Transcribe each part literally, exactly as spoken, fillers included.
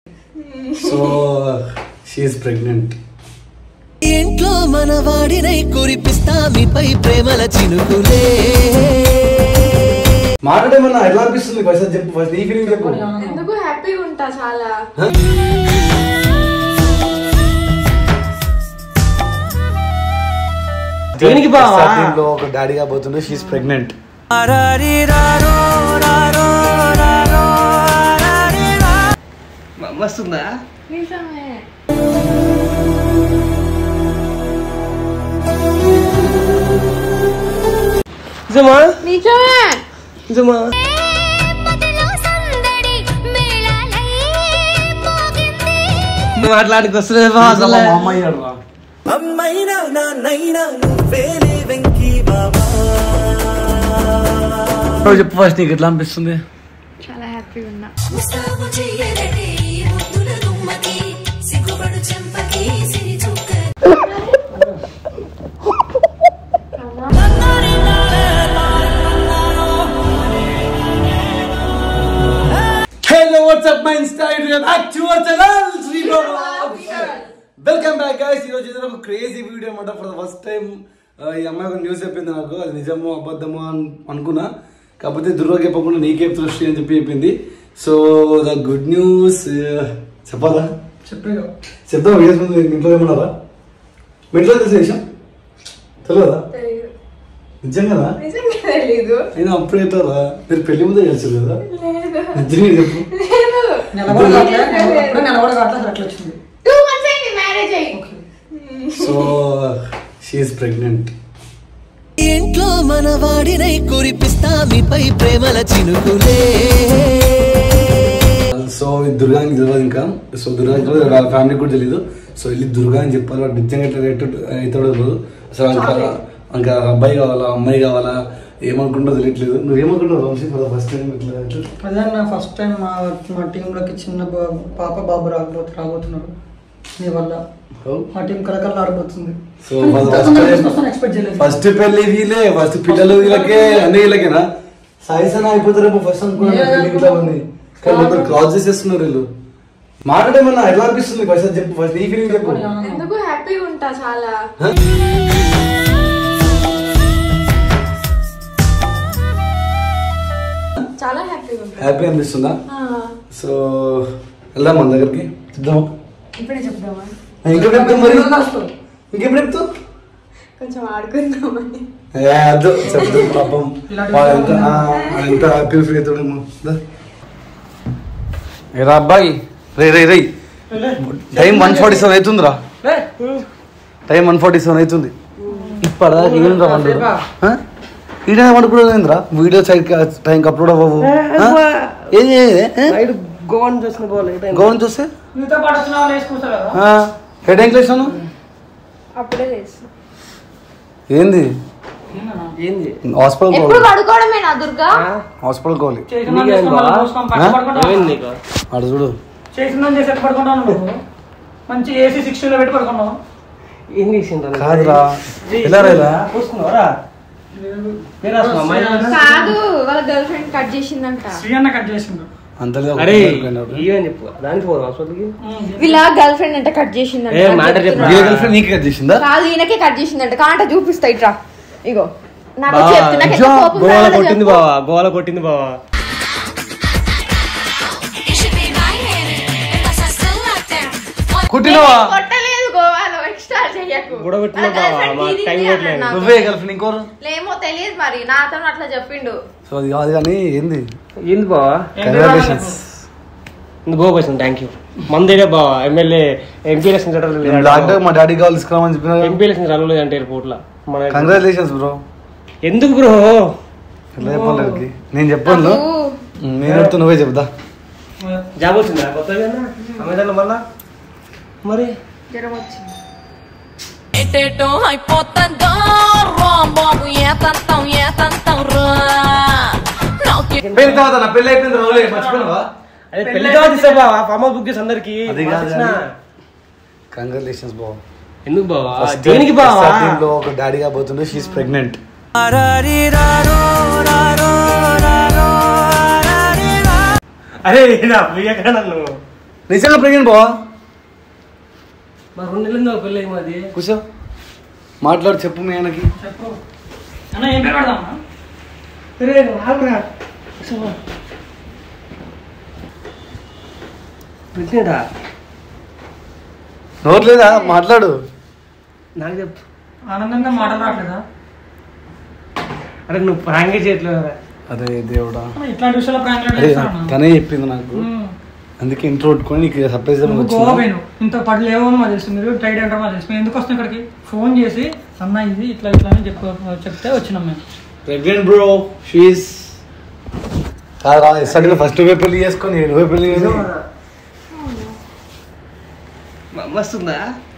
So she is pregnant. ఇంట్లో మన వాడినై కురిపిస్తా మీపై ప్రేమల చినుకులే. మాట్లాడేమన్నా ఎట్లా అనిపిస్తుంది ఫస్ట్ చెప్పు, ఫస్ట్ నీ ఫీలింగ్ చెప్పు. ఎందుకు హ్యాపీగా ఉంటా చాలా. దేనికి బావా టీంలో ఒక డాడీ కాబోతుండే. She is pregnant. వస్తుందా? నిజమే. నిజమా? నిజమే. నిజమా? మాట్లాడికి వస్తుంది అమ్మైనా నాన్నైనా నువ్వేలే వెంకీ బాబా. చెప్పు ఫస్ట్ నీకు ఎట్లా అనిపిస్తుంది? చాలా హ్యాపీగా ఉన్నా. Hello, what's up my Insta? Welcome back to our channel Sri Baba. Welcome back guys. ఈ రోజు ఒక క్రేజీ వీడియో అన్నమాట. ఫర్ ద ఫస్ట్ టైం ఈ అమ్మాయి ఒక న్యూస్ చెప్పింది నాకు. అది నిజమో అబద్ధమో అనుకున్నా, కాకపోతే దుర్గా చెప్పకుండా నీకే దృష్టి అని చెప్పి చెప్పింది. సో ద గుడ్ న్యూస్ చెప్పాలా? చెప్పేగా చెప్తాం. వీడియోస్ ముందు ఇంట్లో ఏమన్నారా? మీ ఇంట్లో తెలిసే విషయం తెలియదా? నిజంగా తెలీదు. అయినా అప్పుడు ఎట్లా మీరు పెళ్లి ముందే తెలుసు కదా? నిజంగా చెప్పు. So she is pregnant. ఇంట్లో మన వాడినై కురిపిస్తా మీపై ప్రేమల చినుకులే. సో దుర్గానికి తెలియదు ఇంకా. సో దుర్గానికి తెలియదు, వాళ్ళ ఫ్యామిలీకి కూడా తెలియదు. సో వెళ్ళి దుర్గా అని చెప్పాలి. వాడు నిజంగా ఎట్లా అవుతాడో తెలియదు. అసలు ఇంకా అబ్బాయి కావాలా అమ్మాయి కావాలా ఏమనుకుంటో తెలియట్లేదు. నువ్వు ఏమనుకుంటావు ఫస్ట్ టైం ఇట్లా? అదే నా ఫస్ట్ టైం మా మా టీంలోకి చిన్న పాప బాబు రాబోతు రాబోతున్నారు నీ వల్ల. మా టీం కలకల ఆడిపోతుంది. సో ఫస్ట్ పెళ్లి వీలే, ఫస్ట్ పిల్లలు వీళ్ళకే అన్ని వీళ్ళకేనా? సాయిసన అయిపోతారేమో ఫస్ట్ అనుకున్నాను. క్రాస్ చేసేస్తున్నారు వీళ్ళు. మాట్లాడేమన్నా ఎట్లా అనిపిస్తుంది ఫస్ట్ చెప్పు, ఫస్ట్ నీ ఫీలింగ్ చెప్పు. ఎందుకు హ్యాపీగా ఉంటా చాలా. చాలా హ్యాపీగా ఉంటా. హ్యాపీ అనిపిస్తుందా? సో వెళ్దాం మన దగ్గరికి. చెప్దామా? ఇప్పుడే చెప్దామా? ఇంకెప్పుడు చెప్తాం మరి? ఇంకెప్పుడు చెప్తావు? కొంచెం ఆడుకుందామని. అదో చెప్తాం. పాపం ఎంత హ్యాపీ ఫీల్ అవుతాడేమో. ఏరా అబ్బాయి, రే రే రే టైం వన్ ఫార్టీ సెవెన్ అవుతుందిరా. టైం వన్ ఫార్టీ సెవెన్ అవుతుంది. ఇప్పటిదా ఏంద్రా వండు ఈడే వండుకునేంద్రా? వీడియో టైంకి అప్లోడ్ అవ్వవు. గోవన్ చూసిన గోవన్ చూస్తే హెడ్ ఏం లేసాను? అప్పుడే చేస్తా. ఏంది హాస్పిటల్ ఎప్పుడు పడుకోవడమేనా దుర్గా? హాస్పిటల్ కోవాలి అడు చూడు. మంచి ఏసీ సిక్స్టీన్ లో పెట్టి పడుకున్నావు. ఏం చేసిండ్రా? కాదురా ఎలా రేలా కాదు, వాళ్ళ గర్ల్ ఫ్రెండ్ కట్ చేసిందంట. శ్రీయన్న కట్ చేసిండు. వీళ్ళ గర్ల్ ఫ్రెండ్ అంటే కట్ చేసిందంట. గర్ల్ ఫ్రెండ్ నీకు కట్ చేసిందా? కాదు, ఈయనకే కట్ చేసిందంట. కాంట చూపిస్తా ఇట్రా. ఇగో నాకు కొట్టింది బావా, గోల కొట్టింది బావా. కొట్టినవా? కొట్టలేదు, గోవాలో ఎక్స్ట్రా చెయ్యకు. నువ్వే గర్ల్ ఫ్రెండ్ ఇంకోరు లేమో తెలియదు మరి, నాతో అట్లా చెప్పిండు. సో అది కాదు కానీ ఏంది ఏంది బావా? కంగ్రాచులేషన్స్. గోపేషన్ థ్యాంక్ యూ. మందేడే బావా ఎమ్మెల్యే ఎంపీ ఎలక్షన్ డాక్టర్ మా డాడీ కావాలి తీసుకురామని చెప్పిన. ఎంపీ ఎలక్షన్ రాలేదు అంటే ఎయిర్పోర్ట్ లో. Congratulations bro. ఎందుకు బ్రో? ఎట్లా చెప్పాలి? నేను చెప్పాను, నేను చెప్తా నువ్వే చెప్తా. జాబ్ వచ్చిందా కొత్తగా అమెజాన్ మళ్ళా? మరి జ్వరం వచ్చింది. పెళ్లి తర్వాత పెళ్లి అయిపోయింది రావులే మర్చిపోయినావా? అదే పెళ్లి తర్వాత ఇస్తా బావా, ఫామ్ హౌస్ బుక్ చేసి అందరికి. కంగ్రాచులేషన్స్ బావ. ఎందుకు బావా? దేనికి బావా? టీంలో ఒక డాడీ కాబోతుండే. She is pregnant. అరే ఎక్కడ నన్ను నిజంగా ప్రెగ్నెంట్ బావా? మా రెండు నెలలు పెళ్ళి మాది. కూర్చో, మాట్లాడు, చెప్పు మీ ఆయనకి. చెప్పు అన్న, ఏం పేరు పెడదామా? ప్రెగ్నెంటా? నోరు లేదా? మాట్లాడు. నాకు చెప్పు. ఆనందంగా మాటలు రావట్లేదా? అరే నువ్వు ప్రాంగే చేయట్లేదు కదా. అరే దేవుడా, ఇట్లాంటి విషయాలు ప్రాంక్ అరే తనే చెప్పింది నాకు, అందుకే ఇంట్రో పెట్టుకొని నీకు సర్ప్రైజ్ గోవా పోయిను. ఇంత పడి లేవో మా తెలుసు, మీరు టైట్ అంటారు మా తెలుసు. మేము ఎందుకు వస్తాం ఇక్కడికి? ఫోన్ చేసి అన్న ఇది ఇట్లా ఇట్లా అని చెప్పు చెప్తే వచ్చినాం మేము. ప్రెగ్నెంట్ బ్రో, షీస్ కాదు ఫస్ట్ నువ్వే పెళ్లి చేసుకొని నువ్వే పెళ్లి చేసి వస్తుందా?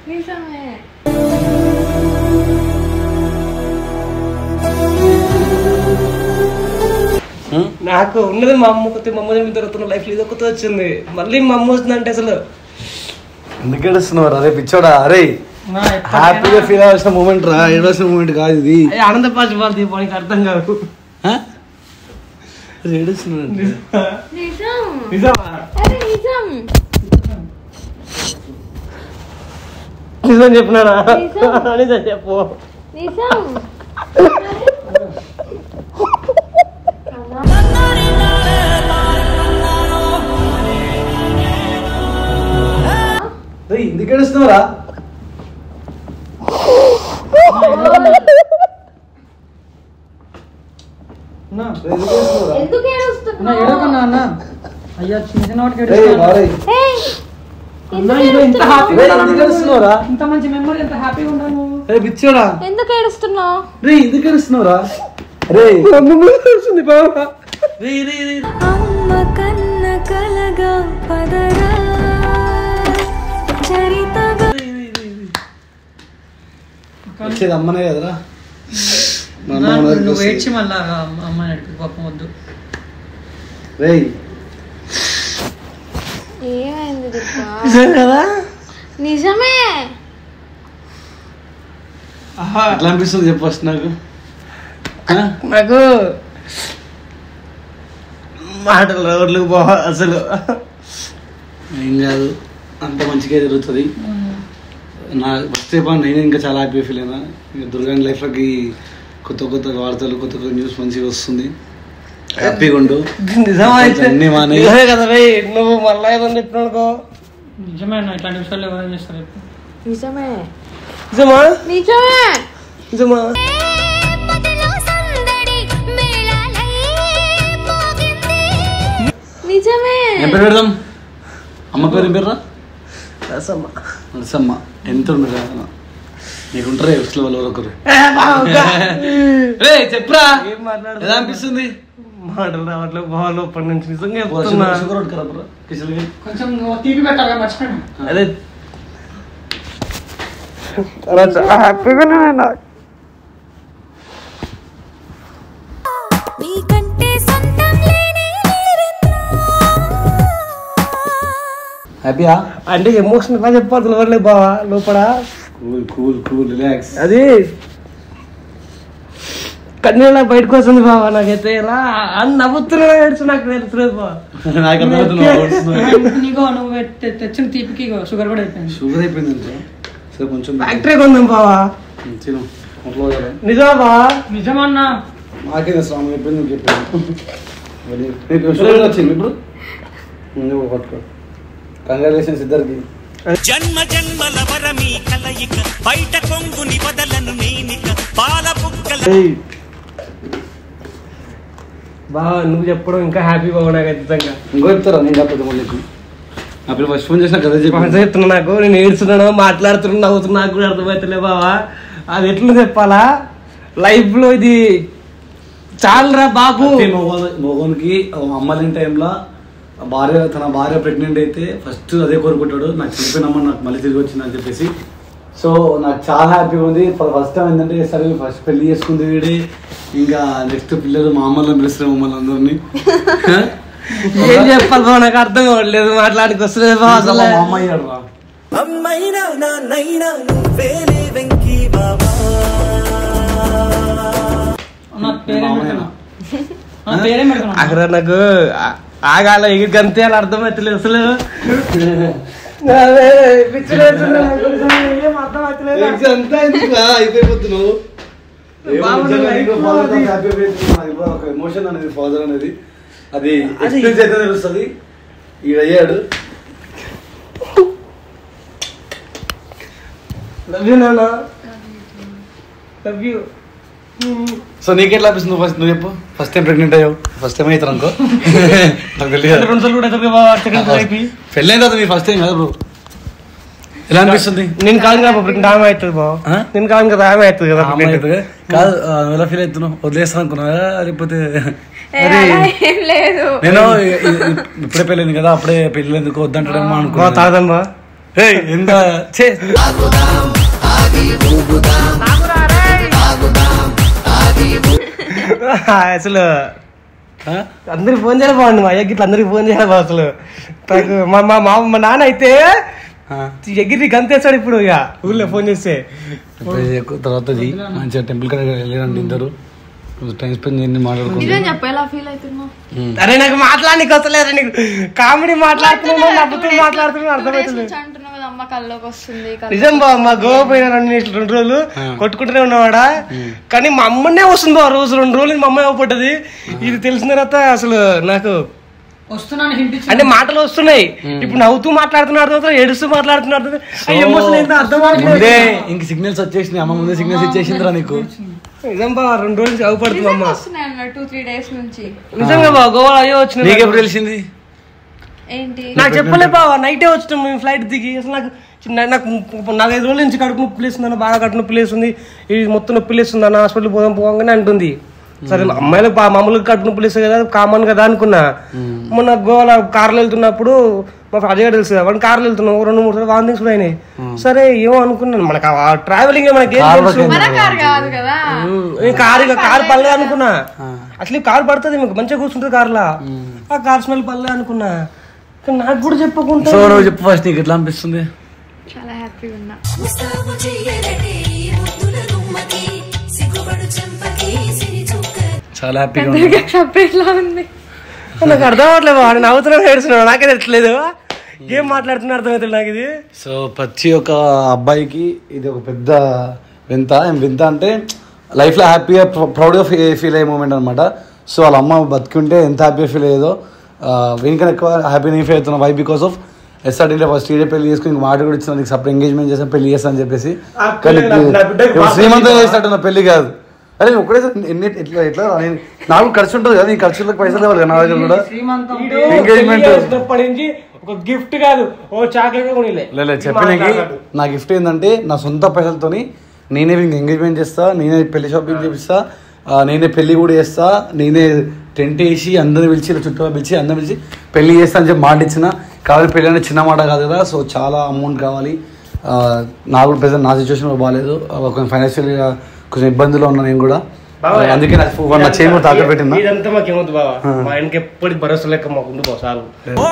నాకు ఉన్నది మా అమ్మ కొత్త, మా అమ్మ తిరుగుతున్న లైఫ్ ఇది ఒకటి వచ్చింది, మళ్ళీ మా అమ్మ వస్తుందంటే అసలు ఎందుకు ఏడుస్తున్నారు? అరే పిచ్చోడా, అరే హ్యాపీగా ఫీల్ అవ్వాల్సిన మూమెంట్ రా, ఏడవలసిన మూమెంట్ కాదు ఇది. ఆనంద పాచిపాడు దీపానికి అర్థం కాదు. ఏడుస్తున్నారు నిజం చెప్పినారా? నిజం చెప్పు. ఎందుకు ఏడుస్తున్నారా? అయ్యా చిన్న ఇంత మంచి మెమరీ, ఎంత హ్యాపీగా ఉంటాను. పిచ్చోడా, ఎందుకు ఏడుస్తున్నావు? రే ఎందుకు ఏడుస్తున్నారా? రే అమ్మ కన్న కలగా పదరా చరితగా వచ్చేది అమ్మనే కదరా. నువ్వు ఏడ్చి మళ్ళా అమ్మాయి అడిగి పాపం వద్దు. రే ఏమైంది నిజమే? ఎట్లా అనిపిస్తుంది చెప్పు ఫస్ట్ నాకు. నాకు మాటలు రోడ్లకు పో అసలు. ఏం కాదు, అంత మంచిగా జరుగుతుంది. నా ఫస్ట్ చెప్పా నేను ఇంకా చాలా హ్యాపీ ఫీల్ అయినా. ఇంకా దుర్గాని లైఫ్లోకి కొత్త కొత్త వార్తలు, కొత్త కొత్త న్యూస్ మంచిగా వస్తుంది. హ్యాపీగా ఉండు. నిజమే కదా రే, నువ్వు మళ్ళా ఏదని చెప్పినాడుకో. నిజమే అన్న, ఇట్లాంటి విషయాలు ఎవరైనా చేస్తారు? నిజమే నిజమా? నిజమే నిజమా? నిజమే. ఏం పేరు పెడదాం? అమ్మ పేరు ఏం పేరు? రసమ్మ. నరసమ్మ. ఎంత ఉండరు నీకు ఉంటారా ఎక్స్లో వాళ్ళు ఒకరు? చెప్పరా, ఏం మాట్లాడు? ఎలా అనిపిస్తుంది? మాటలు రావట్లేదు బాగా లోపల నుంచి. నిజంగా కొంచెం తీపి పెట్టాలి, మర్చిపోయాను. అదే చాలా హ్యాపీగానే ఉన్నా. హ్యాపీయా అంటే ఎమోషన్ గా చెప్పాలి ఎవరులేదు బావా లోపల. Cool cool cool relax. అది కన్నీళ్ళ బయటకు వస్తుంది బావా. నాకైతే ఇలా అని నవ్వుతున్నా ఏడ్చు, నాకు తెలుసులేదు బావా. నీకో నువ్వు తెచ్చిన తీపికి షుగర్ కూడా అయిపోయింది. షుగర్ అయిపోయింది సరే కొంచెం ఫ్యాక్టరీ కొందాం బావా. నిజమా బావా? నిజమన్నా. నాకే స్వామి అయిపోయింది చెప్పాను. వచ్చింది ఇప్పుడు నువ్వు పట్టుకో. కంగ్రాచులేషన్స్ ఇద్దరికి. జన్మ జన్మల వరమీ కలయిక బయట కొంగుని బదలను నేనిక పాల బుక్కల. బావా నువ్వు చెప్పడం ఇంకా హ్యాపీ బావా. నాకు ఖచ్చితంగా ఇంకో చెప్తారా? నేను చెప్పదు మళ్ళీ నా పిల్లలు ఫస్ట్ ఫోన్ చేసిన కదా చెప్పి చెప్తున్నా. నాకు నేను ఏడుస్తున్నాను, మాట్లాడుతున్నా, నవ్వుతున్నా, నాకు కూడా అర్థమవుతలే బావా. అది ఎట్లా చెప్పాలా? లైఫ్ లో ఇది చాలరా బాబు. మోగోనికి అమ్మలేని టైంలో భార్య తన భార్య ప్రెగ్నెంట్ అయితే ఫస్ట్ అదే కోరుకుంటాడు, నాకు చనిపోయినమ్మ నాకు మళ్ళీ తిరిగి వచ్చింది అని చెప్పేసి. సో నాకు చాలా హ్యాపీగా ఉంది. ఫస్ట్ టైం ఏంటంటే సరే ఫస్ట్ పెళ్లి చేసుకుంది వీడి, ఇంకా నెక్స్ట్ పిల్లలు మా అమ్మలను పిలుస్తారు మమ్మల్ని అందరినీ. ఏం చెప్పాలి బాబు, నాకు అర్థం అవ్వట్లేదు, మాట్లాడికి వస్తలేదు బాబు. అసలు మా అమ్మ అయ్యాడు రా. పేరే అక్కడ నాకు ఆగాల ఇక గంతే అని అర్థమవుతలేదు అసలు అయిపోతున్నావు ఎమోషన్ అనేది ఫాదర్ అనేది అది ఎక్స్పీరియన్స్ అయితే తెలుస్తుంది. ఈడ అయ్యాడు సో నీకెట్లా అనిపిస్తుంది? ఫస్ట్ నువ్వు చెప్పు. ఫస్ట్ టైం ప్రెగ్నెంట్ అయ్యావు, ఫస్ట్ టైం అవుతారు అనుకో. నాకు తెలియదు పెళ్ళి అయిన తర్వాత మీ ఫస్ట్ టైం కదా బ్రో, ఎలా అనిపిస్తుంది? నేను కాదు కదా ప్రెగ్నెంట్ ఆమె అవుతుంది బాబు, నేను కాదు కదా ఆమె అవుతుంది కదా. కాదు ఎలా ఫీల్ అవుతున్నావు? వదిలేస్తాను అనుకున్నావా లేకపోతే? లేదు నేను ఇప్పుడే పెళ్ళింది కదా, అప్పుడే పెళ్ళి ఎందుకు వద్దంటాడేమో అనుకో. తాగదమ్మా ఎంత అసలు అందరికి ఫోన్ చేయాలి బాగుంది, మా అయ్యకి ఇట్లా అందరికి ఫోన్ చేయాలి బాబు. అసలు మా మా మా నాన్న అయితే ఎగిరి గంతేస్తాడు ఇప్పుడు ఇక ఊళ్ళో ఫోన్ చేస్తే. తర్వాత మంచిగా టెంపుల్ కాడ వెళ్ళారండి ఇద్దరు, టైం స్పెండ్ చేయండి, మాట్లాడుకుంటాం. అరే నాకు మాట్లాడడానికి వస్తలేదు, నీకు కామెడీ మాట్లాడుతున్నావు నవ్వుతూ మాట్లాడుతున్నావు అర్థమవుతుంది. నిజం బాబు, మా గోవా పోయిన రెండు రెండు రోజులు కొట్టుకుంటూనే ఉన్నవాడా, కానీ మా అమ్మనే వస్తుంది ఆ రోజు రెండు రోజులు మా అమ్మాయి అవ్వబడ్డది. ఇది తెలిసిన తర్వాత అసలు నాకు వస్తున్నాను అంటే మాటలు వస్తున్నాయి. ఇప్పుడు నవ్వుతూ మాట్లాడుతున్నారు, ఏడుస్తూ మాట్లాడుతున్నారు, ఎమోషన్ ఏంటో అర్థం కావట్లేదు. ఇంక సిగ్నల్స్ వచ్చేసినాయి, అమ్మ ముందే సిగ్నల్స్ ఇచ్చేసిందిరా నీకు. నిజం బా, రెండు రోజులు చదువుపడుతుంది అమ్మ. నిజంగా బా గోవా అయ్యో వచ్చిన. నీకు ఎప్పుడు తెలిసింది? నాకు చెప్పలే బావా, నైటే వచ్చినాం మేము ఫ్లైట్ దిగి. అసలు నాకు నాకు నాలుగైదు రోజుల నుంచి కడుపు నొప్పి లేస్తుంది, బాగా కడుపు నొప్పి లేస్తుంది, ఇది మొత్తం నొప్పి లేస్తుంది అన్న, హాస్పిటల్ పోదాం పోగానే అంటుంది. సరే అమ్మాయిలకు మామూలుగా కడుపు నొప్పి లేస్తుంది కదా, కామన్ కదా అనుకున్నా. మొన్న గోవాలో కార్లో వెళ్తున్నప్పుడు మా అజయ్ గారు తెలుసు, వాడిని కార్లో వెళ్తున్నాం, రెండు మూడు సార్లు వాంతింగ్స్ కూడా అయినాయి. సరే ఏమో అనుకున్నాను, మనకు ట్రావెలింగ్ మనకి కారు కారు పల్లె అనుకున్నా. అసలు కారు పడుతుంది మీకు మంచిగా కూర్చుంటుంది కార్లా, ఆ కార్ స్మెల్ పల్లె అనుకున్నా. నాకు కూడా చెప్పకుండా చెప్పు ఫస్ట్ నీకు ఎట్లా అనిపిస్తుంది? చాలా హ్యాపీగా ఉన్నా. చాలా హ్యాపీగా ఉంది. నాకు అర్థం అవ్వట్లేదు, వాడు నవ్వుతున్నాడు ఏడుస్తున్నాడు, నాకే తెలియలేదు ఏం మాట్లాడుతున్నా అర్థమవుతుంది నాకు ఇది. సో ప్రతి ఒక్క అబ్బాయికి ఇది ఒక పెద్ద వింత. వింత అంటే లైఫ్లో హ్యాపీగా ప్రౌడ్గా ఫీల్ అయ్యే మూమెంట్ అనమాట. సో వాళ్ళ అమ్మ బతికుంటే ఎంత హ్యాపీగా ఫీల్ అయ్యేదో వీనికన్నా ఎక్కువ హ్యాపీ నేను ఫీల్ అవుతున్నా. వై బికాస్ ఆఫ్ ఎస్ఆర్టీలో ఫస్ట్ ఇయర్ పెళ్లి చేసుకుని ఇంక మాట కూడా ఇచ్చిన, నీకు సపరేట్ ఎంగేజ్మెంట్ చేసాను పెళ్లి చేస్తాను అని చెప్పేసి. కానీ శ్రీమంతం చేసినట్టు నా పెళ్లి కాదు. అరే ఒకటే ఎన్ని ఎట్లా ఎట్లా నాకు ఖర్చు ఉంటుంది కదా, నీ ఖర్చులకు పైసలు ఇవ్వాలి కదా నా దగ్గర కూడా. ఎంగేజ్మెంట్ ఒక గిఫ్ట్ కాదు, ఓ చాక్లెట్ లేదు చెప్పినకి నా గిఫ్ట్ ఏంటంటే నా సొంత పైసలతోని నేనే ఎంగేజ్మెంట్ చేస్తా, నేనే పెళ్లి షాపింగ్ చేపిస్తా, నేనే పెళ్లి కూడా చేస్తా, నేనే టెంట్ వేసి అందరిని పిలిచి ఇలా చుట్టూ పిలిచి అందరిని పిలిచి పెళ్లి చేస్తా అని చెప్పి మాట ఇచ్చిన. కావాలి పెళ్ళి అంటే చిన్న మాట కాదు కదా, సో చాలా అమౌంట్ కావాలి. నాకు కూడా ప్రెసెంట్ నా సిచ్యువేషన్ కూడా బాగాలేదు, కొంచెం ఫైనాన్షియల్గా కొంచెం ఇబ్బందులో ఉన్నా నేను కూడా, అందుకే నా చేయి కూడా తాకట్టు పెట్టింది. ఇదంతా మాకేమవుతుంది బాబా, మా ఆయనకి ఎప్పటికి భరోసా లెక్క మాకు ఉంది బాబు. చాలు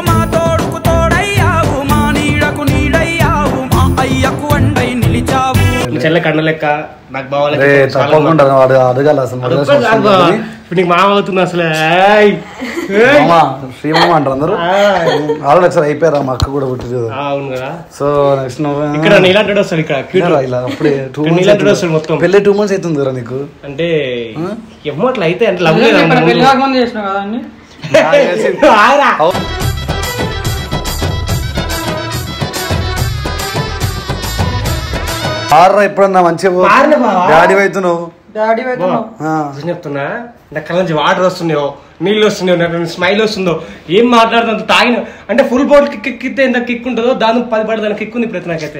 చెల్ల కండ లెక్క నాకు బావాలి, వాడు అడగాలి అసలు. నీకు మామ అవుతుంది అసలు, శ్రీమామ అంటారు అందరూ. ఆల్రెడీ ఒకసారి అయిపోయారా, మా అక్క కూడా పుట్టింది. అవును కదా. సో నెక్స్ట్ ఇక్కడ నీలాంటి వస్తాడు, ఇక్కడ ఇలా అప్పుడే టూ నీలాంటి వస్తాడు మొత్తం. పెళ్ళి టూ మంత్స్ అవుతుంది కదా నీకు? అంటే ఏమో అట్లా అయితే అంటే లవ్ చేసిన కదా అన్ని. ఆర్రా ఎప్పుడన్నా మంచిగా డాడీ అవుతున్నావు. డాడీ చెప్తున్నా, నా కళ్ళ నుంచి వాటర్ వస్తున్నాయో, నీళ్ళు వస్తున్నాయో, స్మైల్ వస్తుందో, ఏం మాట్లాడుతుందో తాగిన అంటే ఫుల్ బాటిల్ కిక్ ఎక్కితే ఎంత కిక్ ఉంటుందో దాని పది పడి దాని కిక్ ఉంది ప్రతి నాకైతే.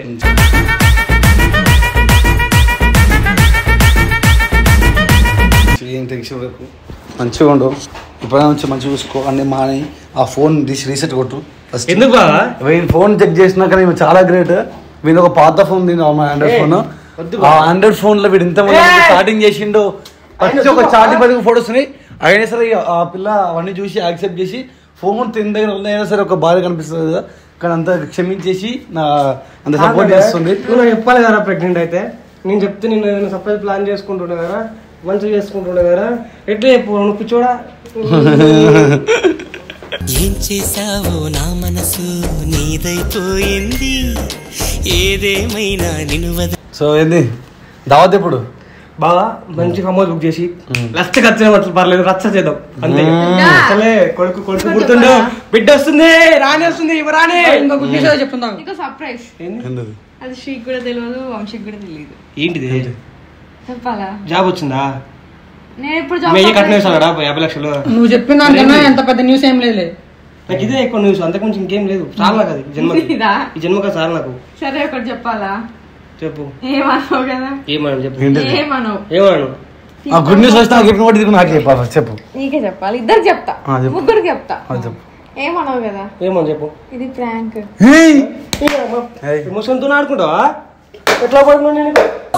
ఏం టెన్షన్ వరకు మంచిగా ఉండు, ఇప్పుడు నుంచి మంచిగా చూసుకో. అన్ని మాని ఆ ఫోన్ తీసి రీసెట్ కొట్టు ఫస్ట్. ఎందుకు బాగా ఫోన్ చెక్ చేసినాక నేను చాలా గ్రేట్. వీడు ఒక పాత ఫోన్ తిన్నా ఆండ్రాయిడ్ ఫోన్, ఆ ఆండ్రాయిడ్ ఫోన్ లో వీడు ఇంత స్టార్టింగ్ చేసిండో ఫస్ట్ ఒక చాటి పది ఫోటోస్ ఉన్నాయి. అయినా సరే ఆ పిల్ల అవన్నీ చూసి యాక్సెప్ట్ చేసి ఫోన్ తిన్న దగ్గర అయినా సరే ఒక భార్య కనిపిస్తుంది కదా, కానీ అంత క్షమించేసి నా అంత సపోర్ట్ చేస్తుంది. నువ్వు చెప్పాలి కదా ప్రెగ్నెంట్ అయితే, నేను చెప్తే నేను ఏదైనా సర్ప్రైజ్ ప్లాన్ చేసుకుంటుండే కదా, మంచిగా చేసుకుంటుండే కదా, ఎట్లా చెప్పు నువ్వు పిచ్చోడా. ఏం చేసావో నా మనసు నీదైపోయింది ఏదేమైనా నిన్ను వద. సో ఏంది దావత్ ఎప్పుడు? బాగా మంచి హమోస్ బుక్ చేసి లచ్చ ఖర్చు అట్లా పర్లేదు రచ్చ చేద్దాం అంతే. అసలే కొడుకు కొడుకు పుడుతుండో బిడ్డ వస్తుంది రాని వస్తుంది రాని. ఇంకో గుడ్ న్యూస్ చెప్తున్నాను. ఇంకో సర్ప్రైజ్. ఏంటది? అది శ్రీకి కూడా తెలియదు, వంశీకి కూడా తెలియదు. ఏంటిది? చెప్పాలా? జాబ్ వచ్చిందా? నేను ఇప్పుడు మెయ్యి కట్టిన యాభై లక్షలు. నువ్వు చెప్పిన దానికన్నా ఎంత పెద్ద న్యూస్ ఏం లేదు. నాకు ఇదే ఎక్కువ న్యూస్, అంతకు మించి ఇంకేం లేదు. చాలు నాకు అది జన్మ ఈ జన్మగా చాలు నాకు. సరే ఒకటి చెప్పాలా? చెప్పు. ఏమన్నావు కదా? ఏమను చెప్పు. ఏమన్నావు? ఏమను? గుడ్ న్యూస్ వచ్చినా గిఫ్ట్ కూడా తీసుకుని నాకు చెప్పాలి. చెప్పు. నీకే చెప్పాలి. ఇద్దరు చెప్తా, ముగ్గురికి చెప్తా. చెప్పు. ఏమన్నావు కదా? ఏమని చెప్పు. ఇది ప్రాంక్. ఎమోషన్తో ఆడుకుంటావా? ఎట్లా పడుకున్నా నేను?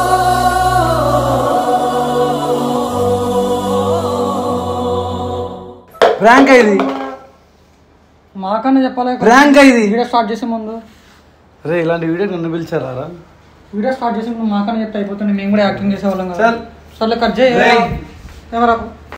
ప్రాంక్ ఇది. మాకన్నా చెప్పాలి. ప్రాంక్ ఇది. వీడియో స్టార్ట్ చేసే ముందు రే ఇలాంటి వీడియో నన్ను పిలిచారా? వీడియో స్టార్ట్ చేసే ముందు మాకన్నా చెప్తే అయిపోతుంది. మేము కూడా యాక్టింగ్ చేసేవాళ్ళం కదా. చల్ సర్లే కట్ చేయి. కెమెరా